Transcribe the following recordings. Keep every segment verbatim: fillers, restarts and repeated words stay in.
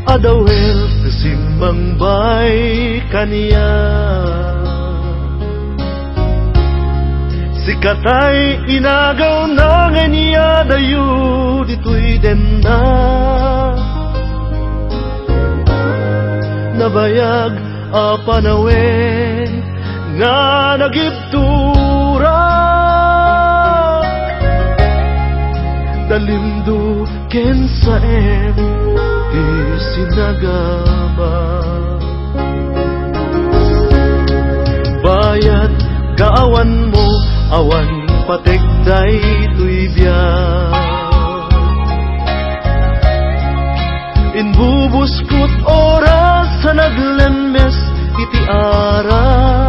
adawel kasimbang bay kaniya. Sikatay inagaw na nga niya dayo dito'y denda. Nabayag a panawen nga nagibtura. Dalimdo ken sa em di sinagama. Bayat kaawan mo awan pategday tuy biyak. Inbubuskot oras sa naglemes iti ara.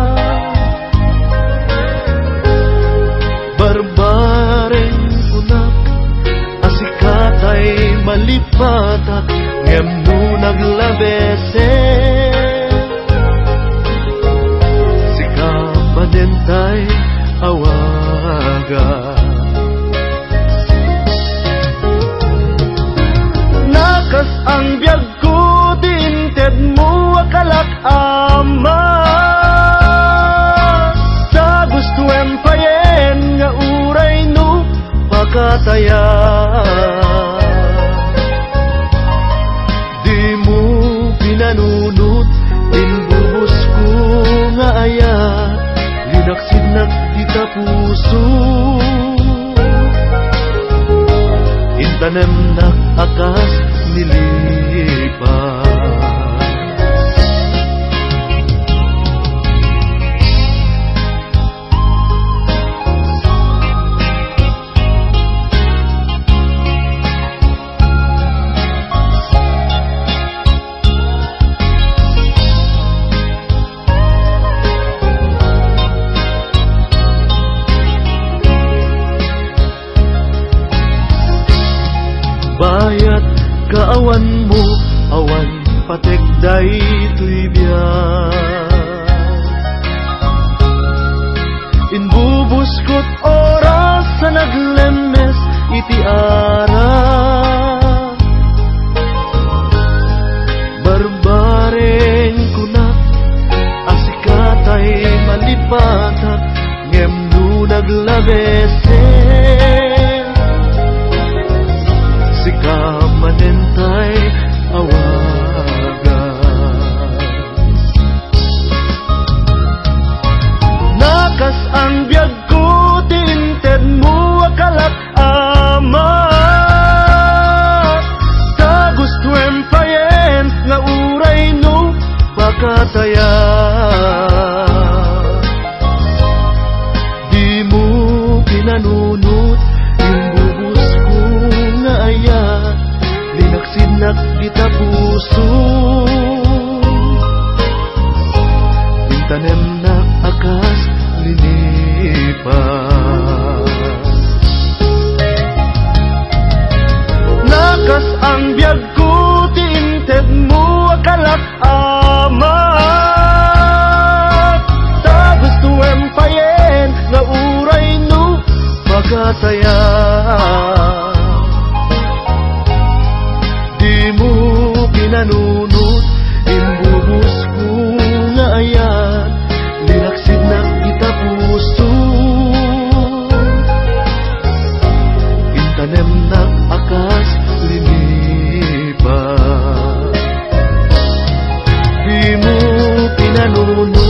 Barbareng unak asikatay malipatak ngem no naglabese. Sikamanentay awaga. Nakas ang biyag ko dinted mo akalak ama. Sa gusto empayen nga uray no pakataya. Di mo pinanunot inbubos ko nga aya. Linaksinag di ka puso. Intanem nak akas nilipas. Bayat kaawan mo awan pategday tuy biyak. Inbubuskot oras sa naglemes iti ara. Barbareng kunak asikatay malipatak ngem no naglabese. Sikamanentay awaga. Nakas ang biyag ko tinted mo akalak ama. Sa gusto empayen nga uray no pakataya. Di mo pinanunot imbubos ko nga aya. Linaksinag kita puso. Intanem nak akas linipas. Nakas ang biyag ko tinted mo akalak ama. Sa gusto empayen nga uray no pakataya. Di mo pinanunot imbubos ko nga aya. Linaksid na kita puso. Intanem na akas linipas. Di mo pinanunot